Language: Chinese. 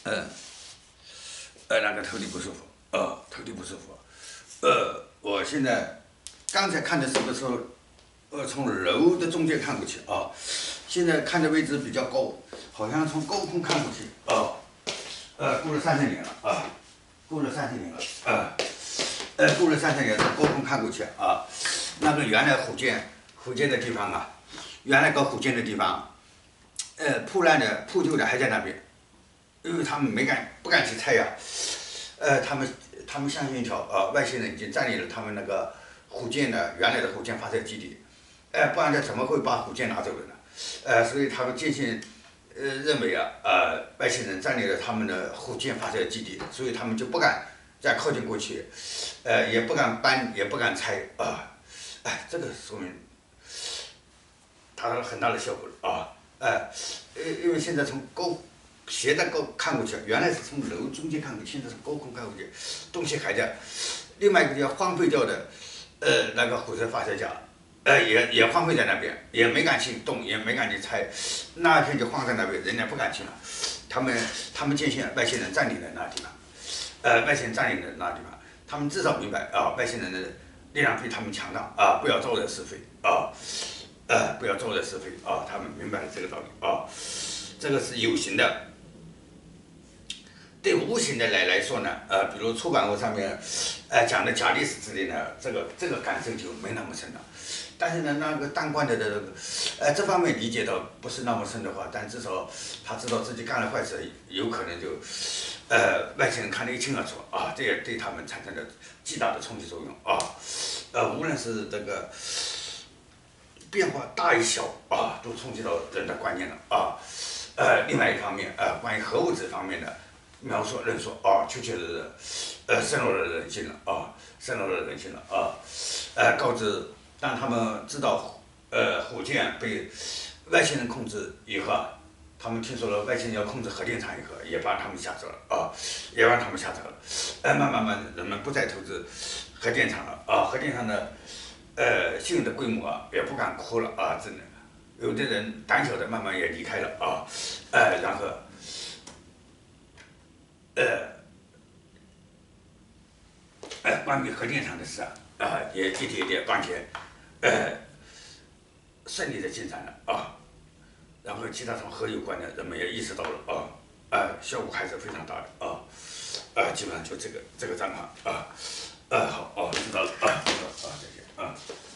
嗯，那个头顶不舒服，头顶不舒服，我现在刚才看的什么时候，从楼的中间看过去啊，现在看的位置比较高，好像从高空看过去过了30年了过了30年了过了30年，从高空看过去那个原来福建的地方原来搞福建的地方，破烂的破旧的还在那边。因为他们不敢去拆呀，他们相信一条外星人已经占领了他们那个原来的福建发射基地，不然他怎么会把福建拿走了呢？所以他们坚信认为外星人占领了他们的福建发射基地，所以他们就不敢再靠近过去，也不敢搬，也不敢拆这个说明达到了很大的效果因为现在从斜的高看过去，原来是从楼中间看过去，现在从高空看过去，东西还在。另外一个叫荒废掉的，那个火车发射架，也荒废在那边，也没敢去动，也没敢去拆，那片就荒在那边，人家不敢去了。他们坚信外星人占领了那地方，外星人占领了那地方，他们至少明白外星人的力量比他们强大不要招惹是非不要招惹是非他们明白了这个道理这个是有形的。对无形的来说呢，比如出版物上面，讲的假历史之类的，这个感受就没那么深了。但是呢，那个当官的这方面理解到不是那么深的话，但至少他知道自己干了坏事，有可能就，外星人看得一清二楚这也对他们产生了极大的冲击作用无论是这个变化大与小都冲击到人的观念了另外一方面关于核物质方面的。描述论述确确实实深入了人心了深入了人心了告知当他们知道福建被外星人控制以后他们听说了外星人要控制核电厂以后，也把他们吓走了也让他们吓走了慢慢人们不再投资核电厂了核电厂的信用的规模也不敢扩了真的有的人胆小的慢慢也离开了然后。关于核电厂的事也一点点完全顺利的进展了然后其他从核有关的人们也意识到了效果还是非常大的基本上就这个状况好知道了再见